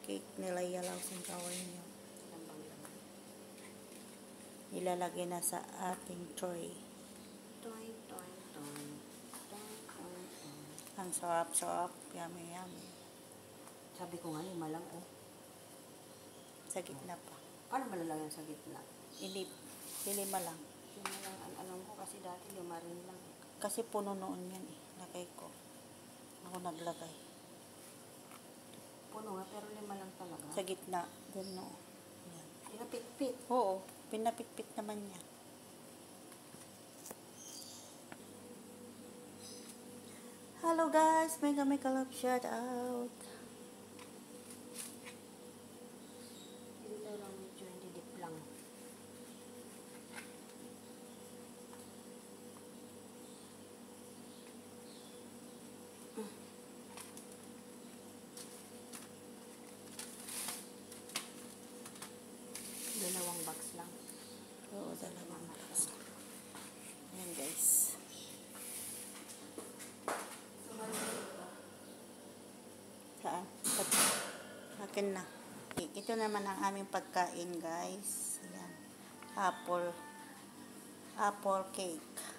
cake nilayalaw sa kaway niyo. Ilalagay na sa ating tray. Ang sarap-sarap. Yummy, yummy. Sabi ko nga, 5 lang oh. Sa gitna pa. Paano malalagyan sa gitna? Hindi. 5 lang. 5 lang ang alam ko kasi dati 5 rin lang. Kasi puno noon yan eh. Lagay ko. Ako naglagay. Puno nga, pero 5 lang talaga. Sa gitna. Doon no. Yan. Pinapit-pit. Oo. Pinapit-pit naman niya. Hello guys. Mega love shout out. Dito lang medyo hindi dip lang. Dalawang box lang. Oo, 2 box. Ayan guys. Saan? Akin na. Ito naman ang aming pagkain guys. Ayan. Apple cake.